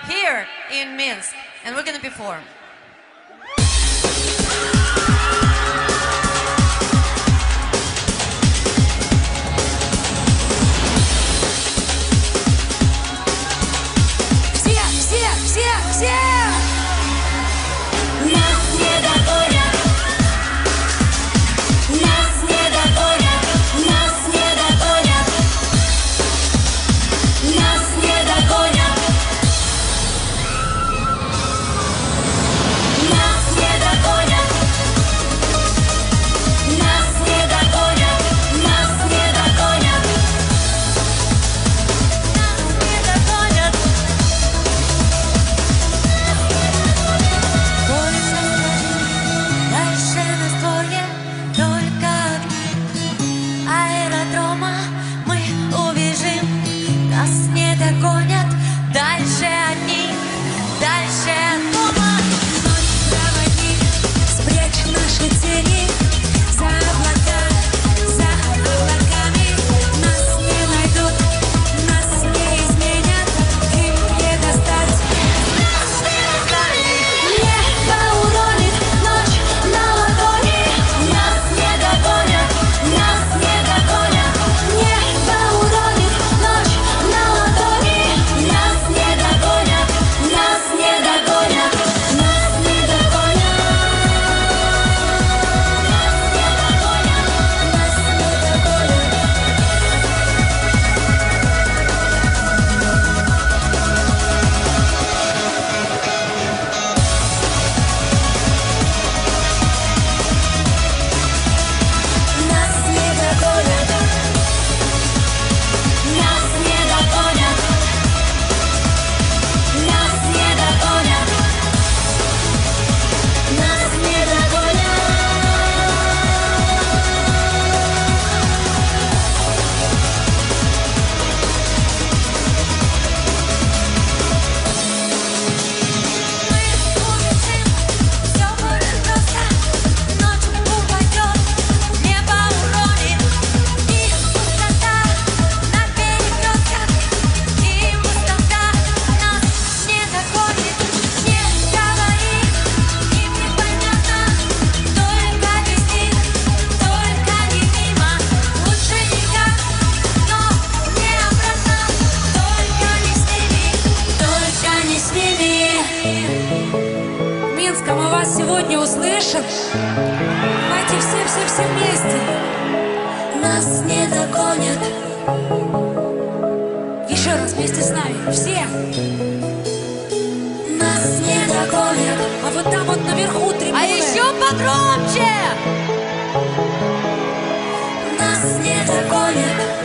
here in Minsk, and we're gonna perform. Все! Нас не догонят, нас не догонят, нас не догонят, нас не догонят, нас не догонят, нас не догонят, нас не догонят, нас не догонят. Дальше нас двое, только огни аэродрома. Мы убежим, нас не догонят. Дальше одни, дальше от дома. Ночь проводник, спрячь наши тени за облаками. Нас не найдут, нас не изменят, им не достать. Нас не достать. Небо уронит, ночь на ладони. Нас не догонят, нас не догонят. Небо уронит, ночь на ладони. Нас не догонят, нас не догонят, нас не догонят. Нас не догонят, нас не догонят, нас не догонят, нас не догонят. Мы убежим, все будет просто. Ночь упадет, небо уронит, и пустота на перекрестках, и пустота нас не догонит. Не говори, им непонятно, только без них, только не мимо. Лучше никак, но не обратно, только не с ними, только не с ними. Минск, мы вас сегодня услышим. Давайте все вместе. Нас не догонят, Еще раз вместе с нами. Все. нас не догонят, А вот там вот наверху трибуны. А еще погромче! нас не догонят.